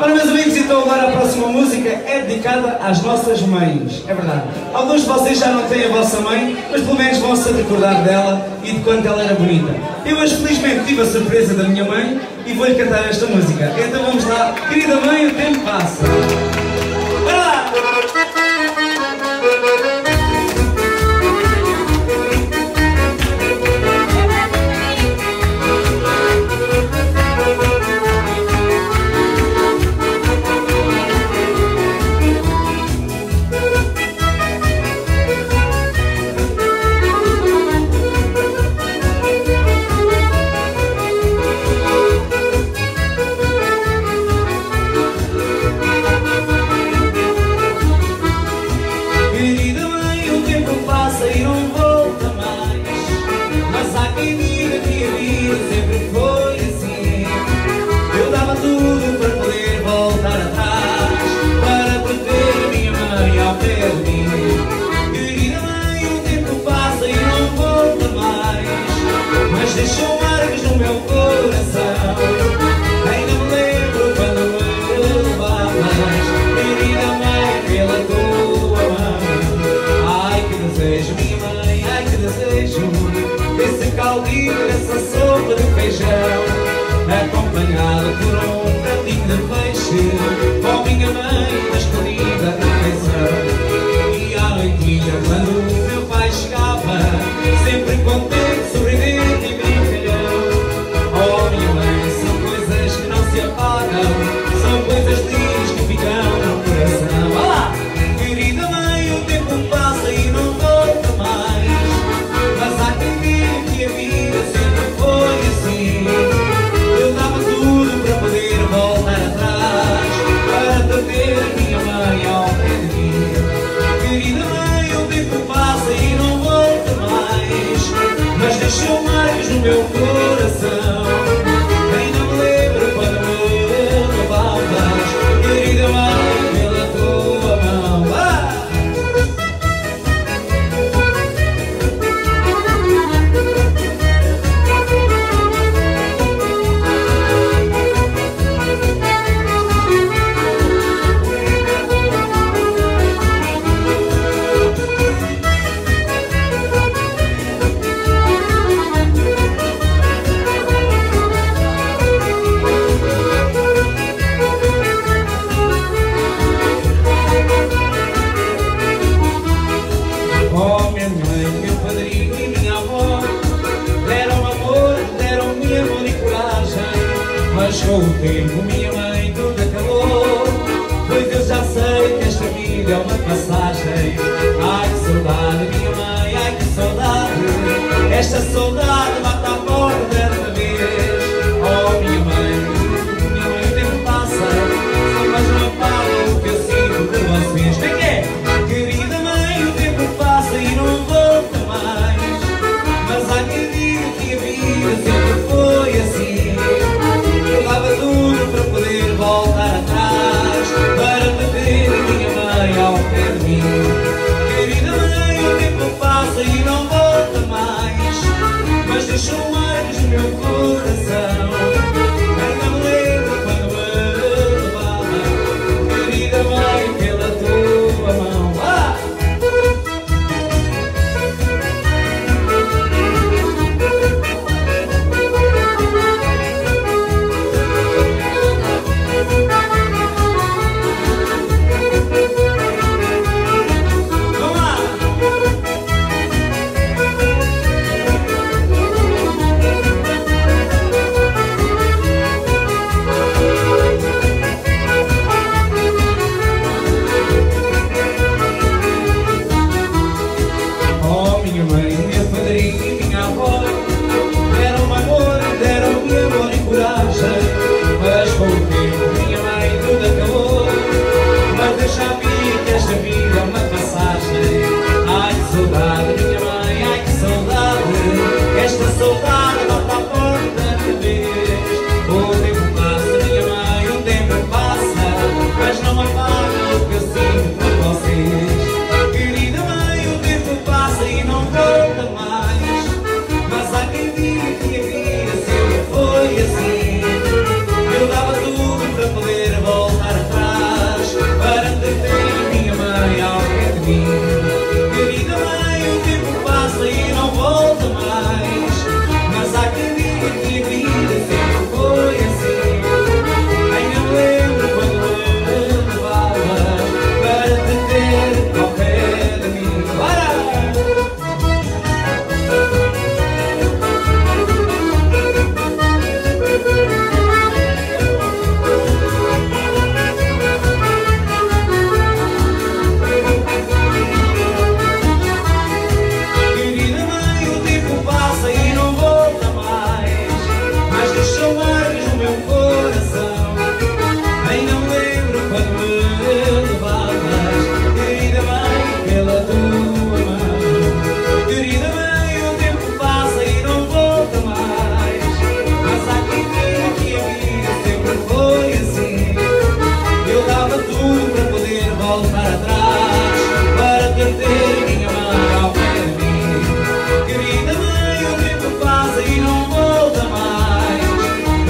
Ora, meus amigos, então agora a próxima música é dedicada às nossas mães. É verdade. Alguns de vocês já não têm a vossa mãe, mas pelo menos vão se recordar dela e de quanto ela era bonita. Eu hoje, felizmente, tive a surpresa da minha mãe e vou-lhe cantar esta música. Então vamos lá. Querida mãe, o tempo passa. Bora lá! Deixou marcas no meu coração. Ainda me lembro quando me levavas, querida mãe, pela tua mão. Ai que desejo, minha mãe, ai que desejo, esse caldinho, essa sopa de feijão, acompanhada por um pratinho de peixe. Oh minha mãe, na escolhida refeição. E à noitinha, quando o meu pai chegava, sempre contente, sorridente e brincalhão. Oh minha mãe, são coisas que não se apagam, são coisas lindas que ficam no coração. Olá! Querida mãe, o tempo passa e não volta mais, mas há quem diga que a vida sempre foi assim. Eu dava tudo para poder voltar atrás, para ter minha mãe ao pé de mim. Querida mãe, o tempo passa e não volta mais, mas deixou marcas no meu coração. Ainda me lembro quando me levavas, querida mãe, pela tua mão. Oh minha mãe, meu padrinho e minha avó deram amor, deram-me amor e coragem, mas com o tempo, minha mãe, tudo acabou, pois eu já sei que esta vida é uma passagem. Ai que saudade, minha mãe, ai que saudade, esta saudade bate à porta desta vez. Oh minha mãe, o tempo passa, mas não apaga o que eu sinto por vocês. Como é que é? Querida mãe, o tempo passa e não volta mais, mas há quem diga que a vida sempre foi assim. Eu dava tudo para poder voltar atrás, para te ter minha mãe ao pé de mim.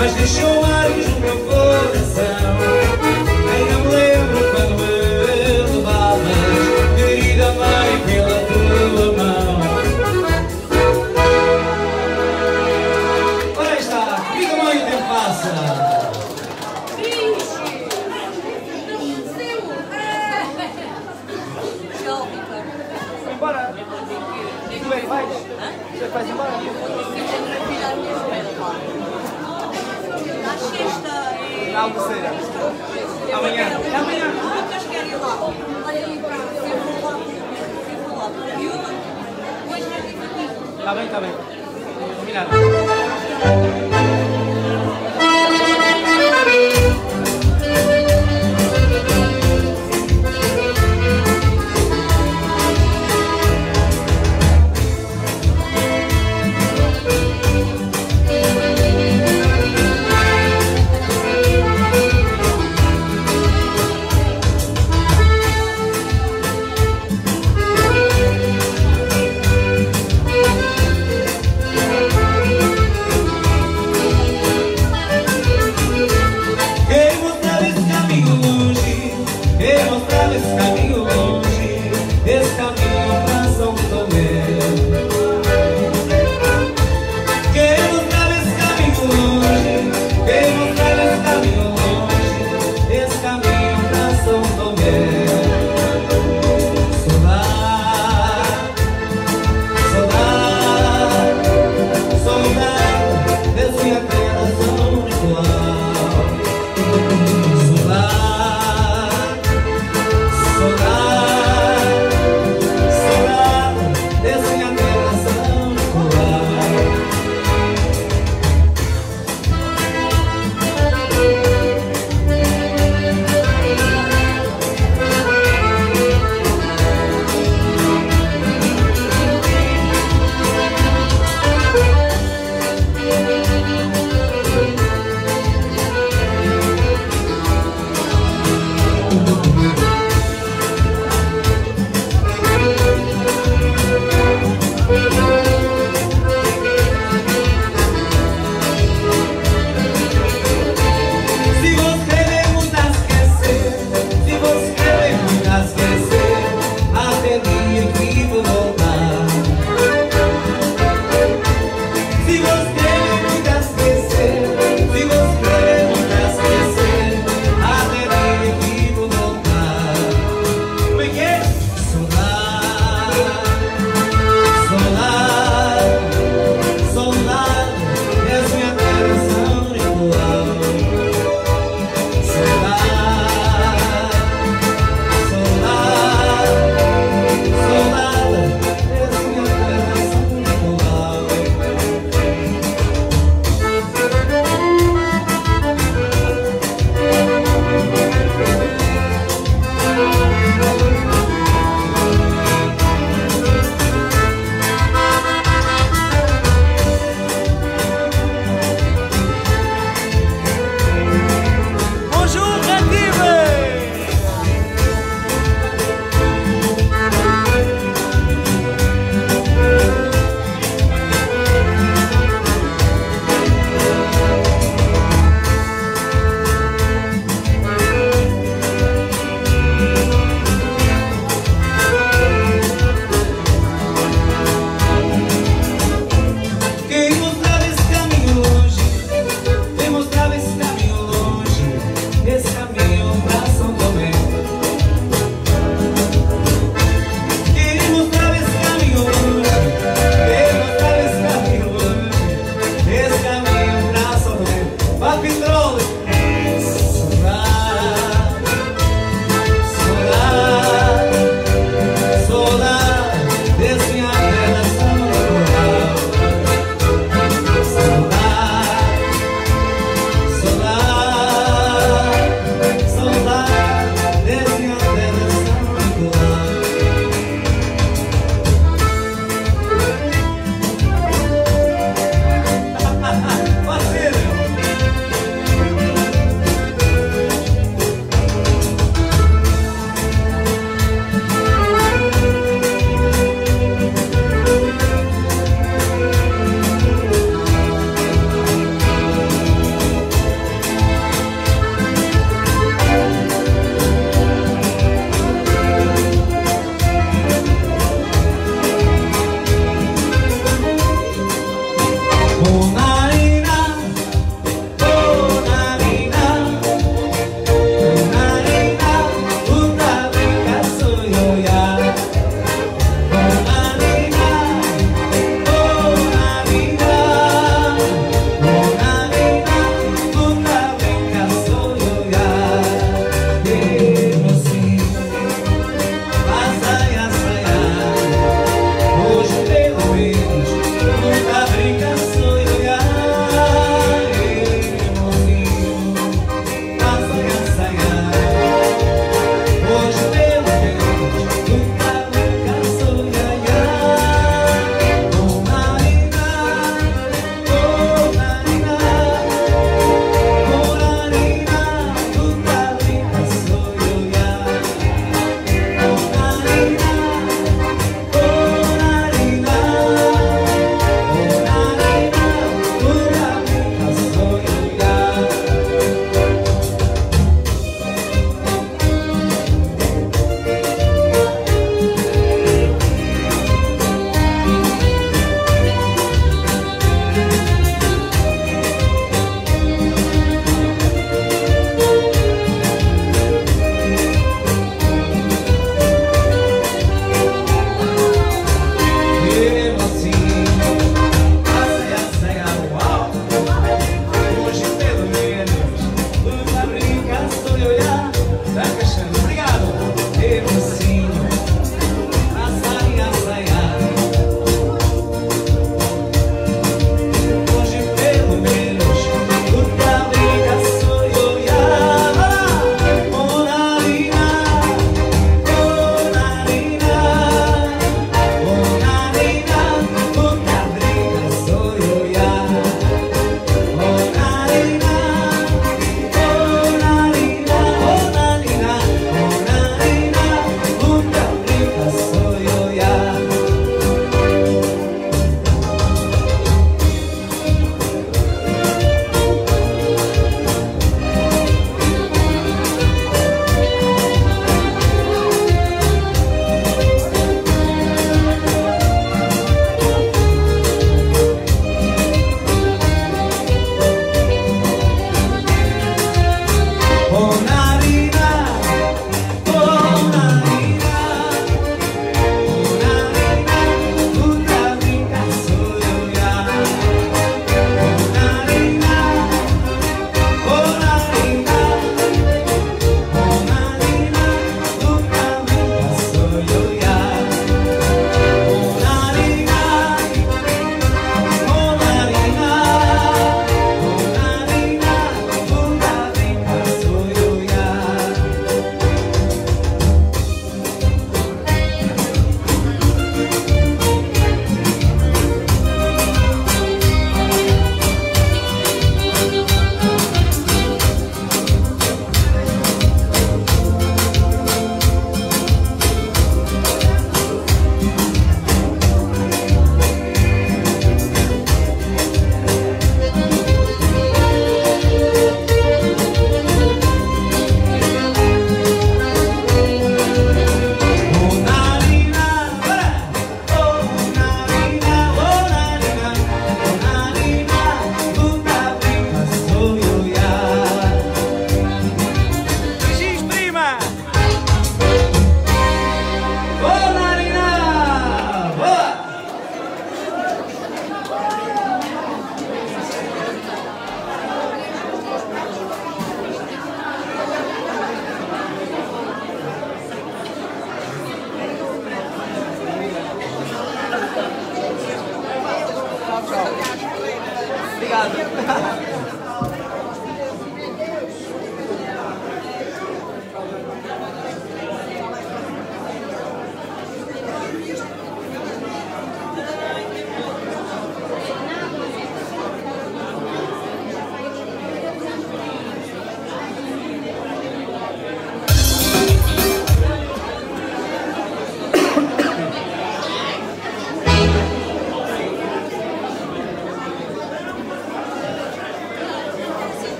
mas deixou largos no meu coração. Ainda me lembro quando me levavas, querida mãe, pela tua mão. Ora aí está, vida mãe, o tempo passa. Bora! Tu bem, vais? Já vais embora? À sexta e... Na almoceira. Amanhã. É amanhã. Quantas querem ir lá? Olha aí, eu vou lá para a viúva, depois quero ir para ti. Está bem, está bem. Combinado.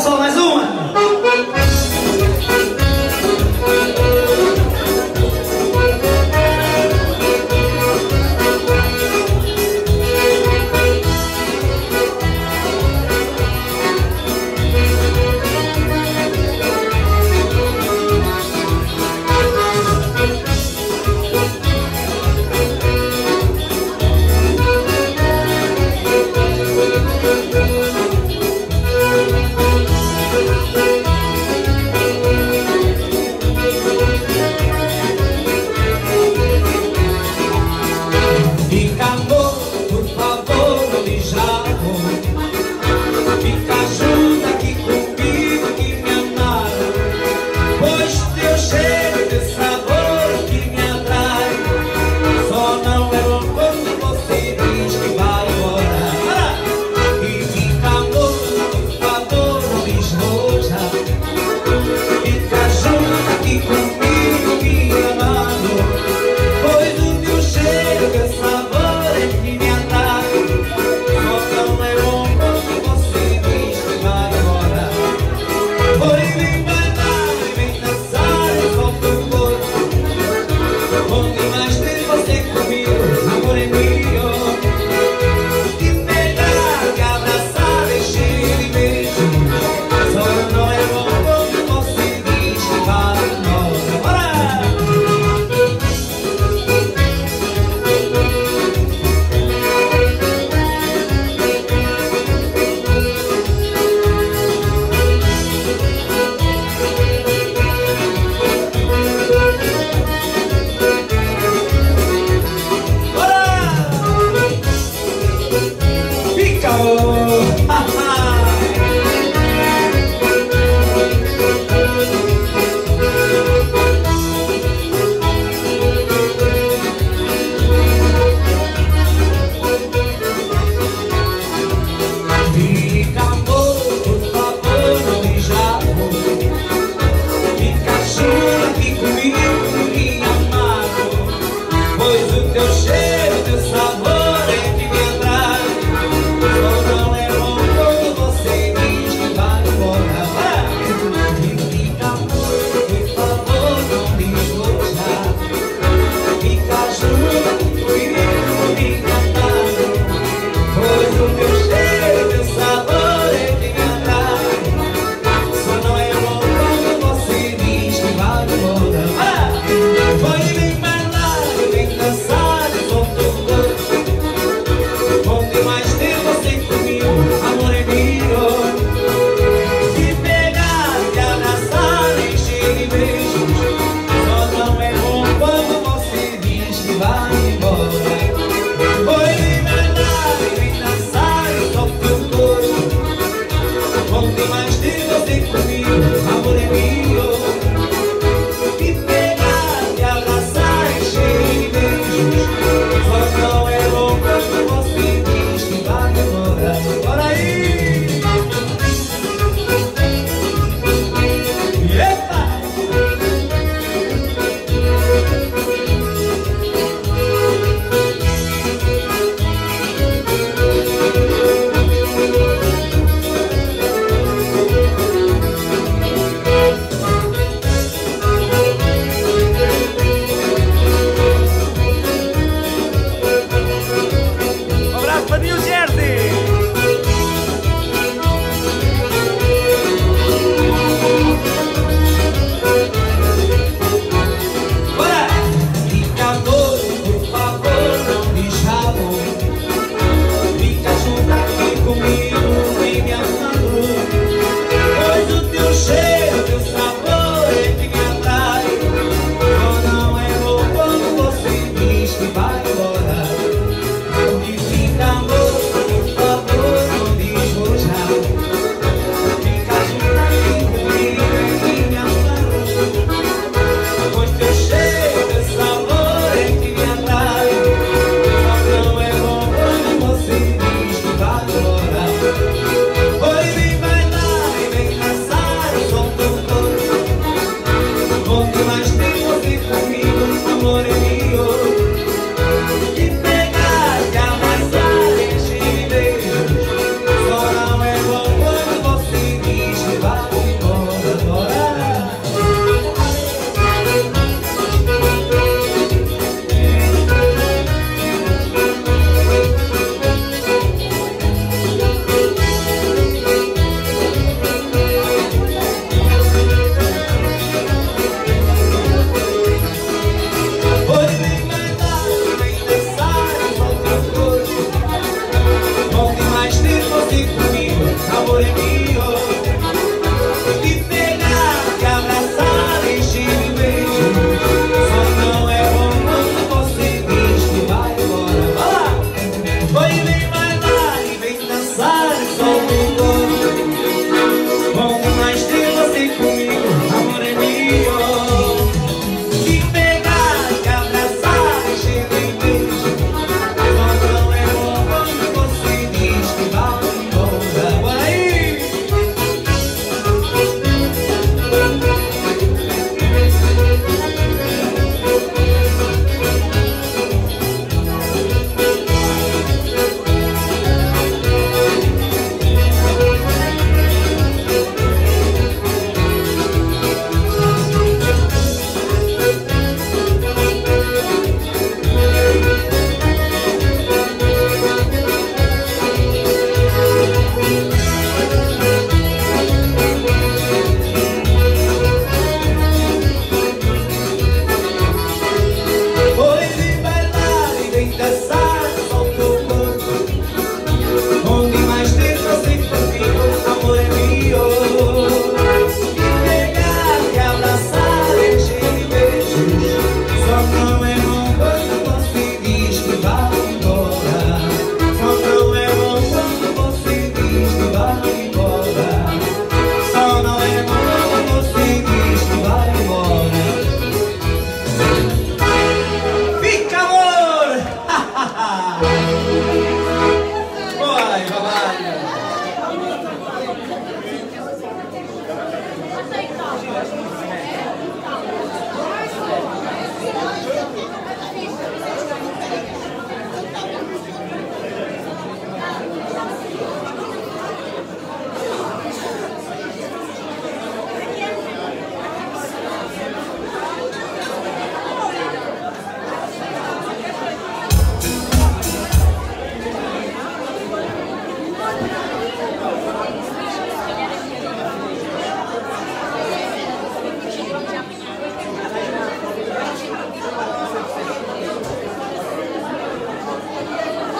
pessoal, mais uma! Comigo, me amando, pois o teu cheiro, essa voz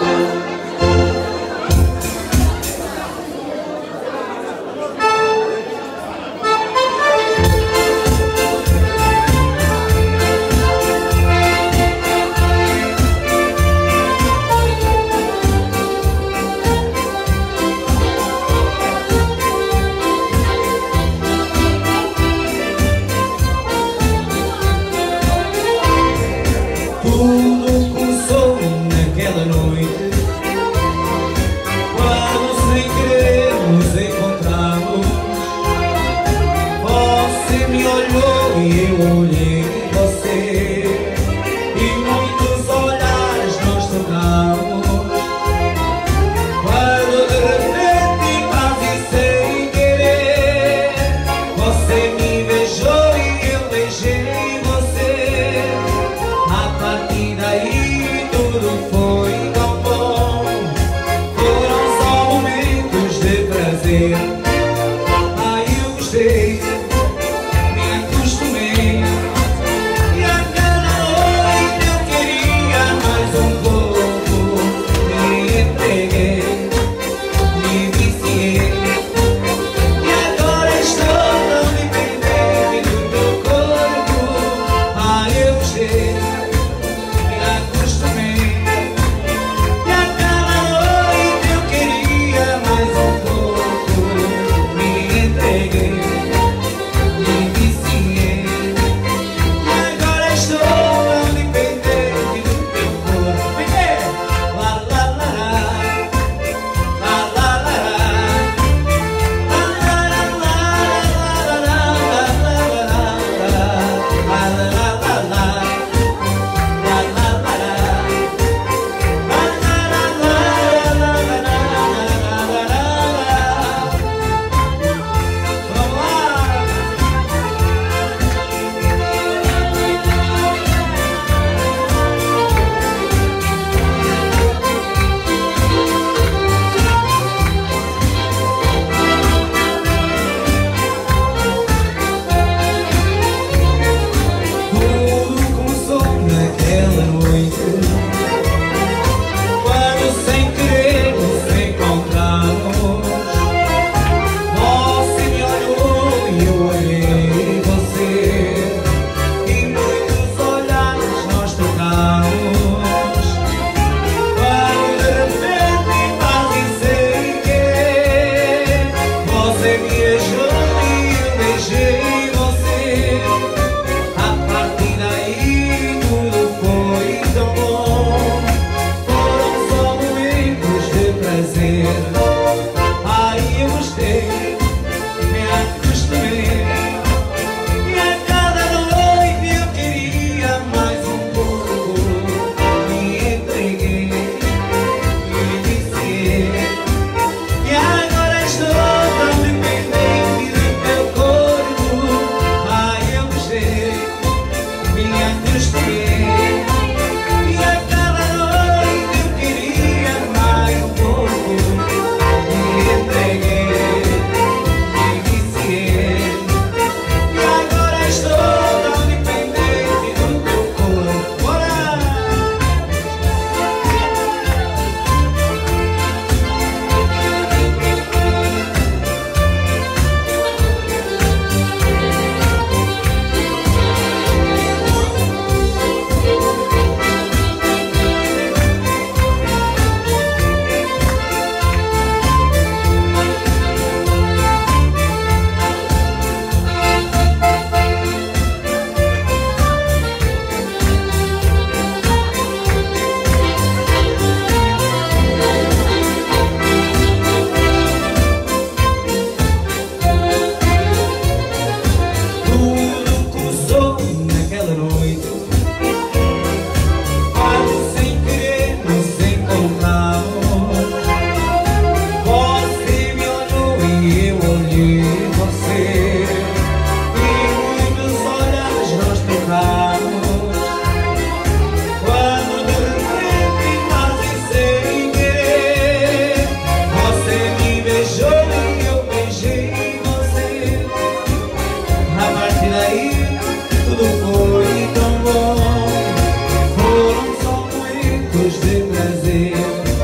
Tudo começou naquela noite, quando sem querer nos encontramos. Você me olhou e eu olhei você, e muitos olhares nós trocamos. Quando de repente, quase sem querer, você me beijou e eu beijei você. A partir daí tudo foi tão bom, foram só momentos de prazer. Ai, eu gostei, me acostumei, e a cada noite eu queria mais um pouco. Me entreguei, me viciei, e agora estou tão dependente do teu corpo. Ai, eu gostei, de prazer.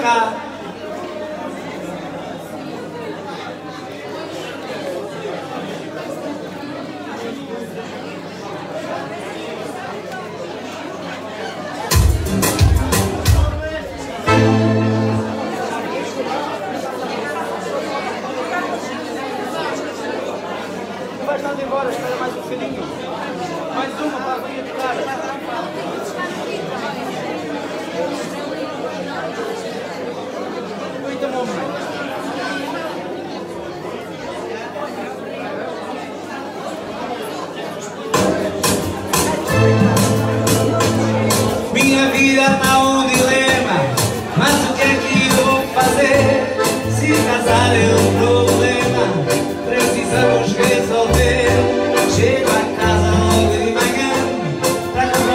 cá. Tu vais mandar embora, espera mais um bocadinho. Mais uma para a Maria tocar. Eita, mamãe. Minha vida tá um dilema, mas o que é que eu vou fazer? Se casar é um problema, precisamos resolver. Chego a casa logo de manhã, pra comprar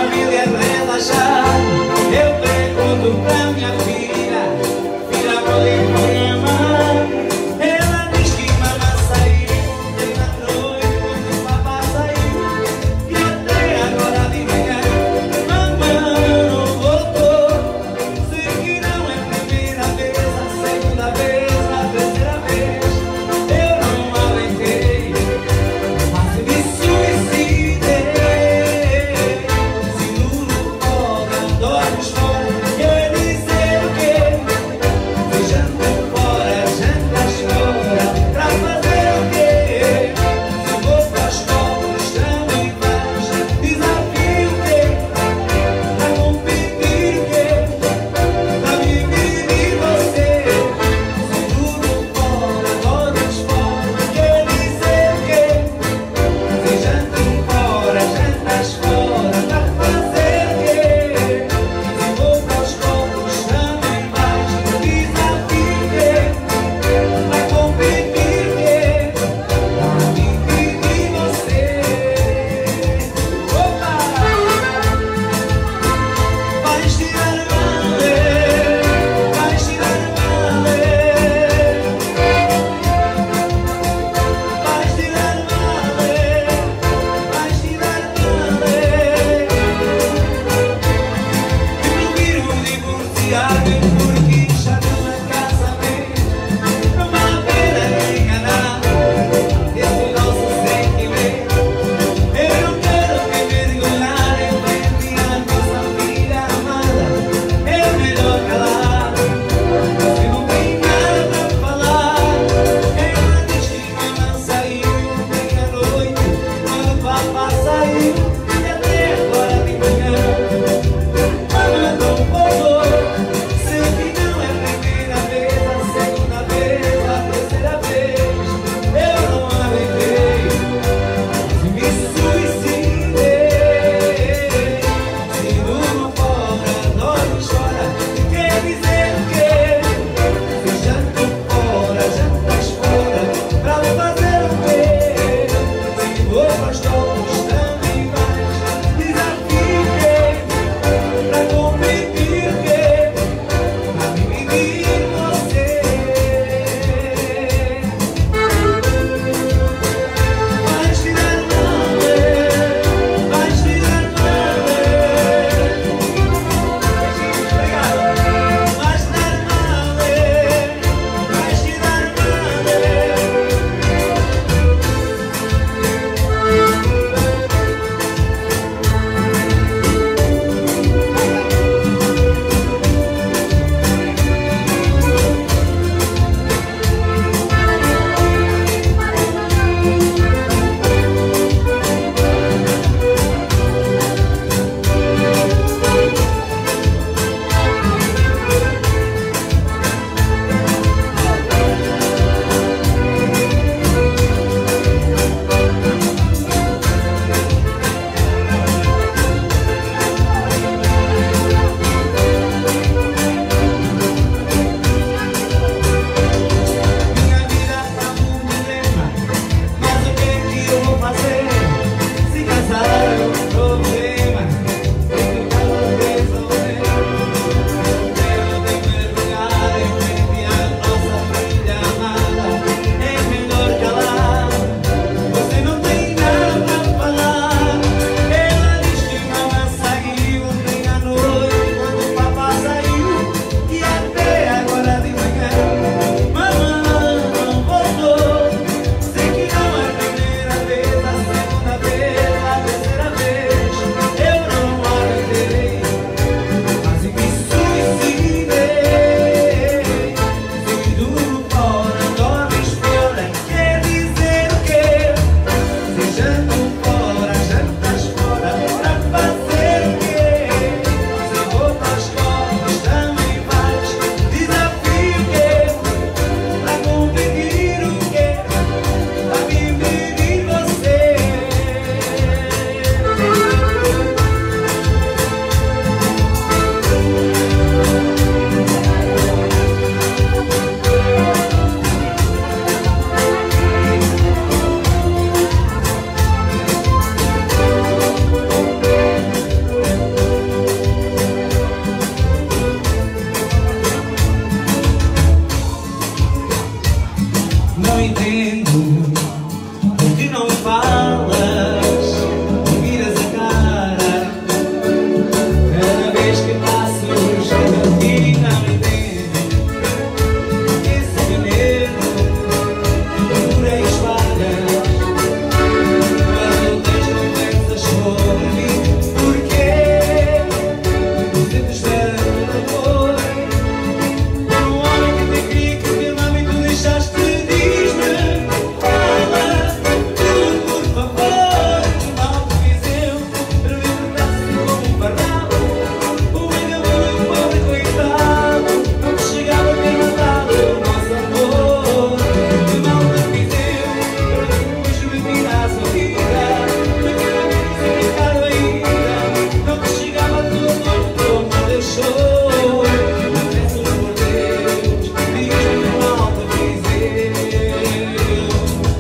não entendo porque não falas, não viras a cara cada vez que passos e não entendo esse veneno por aí espalhas quando tens conversas sobre porquê sempre espero amor por um homem que te queria, que te amava e tu deixaste. Diz-me, fala tudo por favor, que mal te fiz eu para libertar-se como um farrapo. O vagabundo pobre coitado não te chegava a ter matado o nosso amor. Que mal te fiz eu para depois me tirar a vida, para que não me significado ainda não te chegava a tua dor como me deixou. Peço por Deus, diz-me que mal te fiz eu.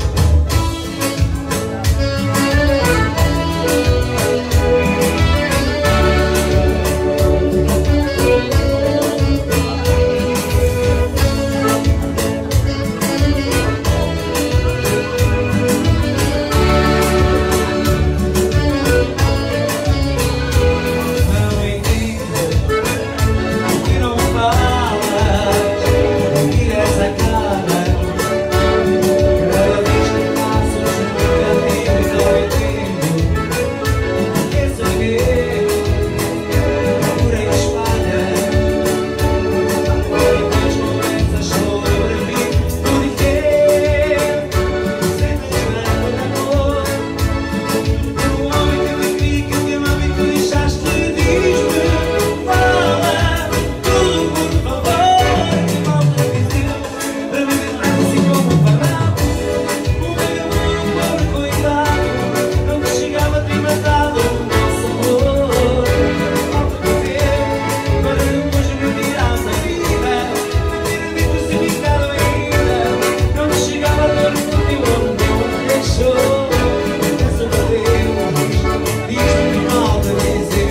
Não entendo porque não falas, não viras a cara cada vez que passo nunca digo. Não entendo esse veneno por aí espalhas depois conversas sobre mim. Porquê sempre esperando amor por um homem que me queria, que te amava e tu deixaste. Diz-me, fala tudo por favor, que mal te fiz eu para me deixar assim como um farrapo. O vagabundo pobre coitado não te chegava a ter matado o nosso amor. Que mal te fiz eu para depois me tirares a vida, não ter me crucificado ainda não te chegava a dor que o teu amor me deixou. Peço por Deus, diz-me que mal te fiz eu.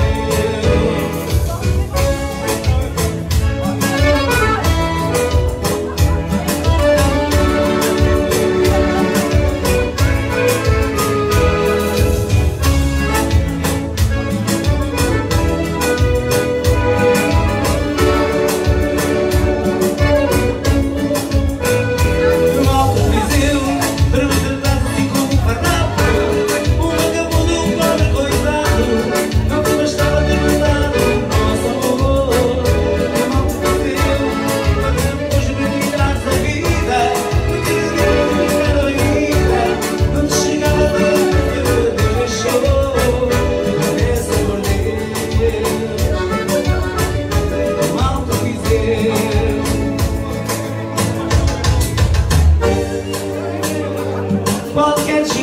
Que mal te fiz eu para me tratar assim como um farrapo. Um vagabundo pobre coitado não te bastava ter matado o nosso amor. Que mal te fiz eu para depois me tirares a vida, porque eu não ainda não te chegava a dor que Deus deixou. Peço por Deus, que mal te fiz eu. Qualquer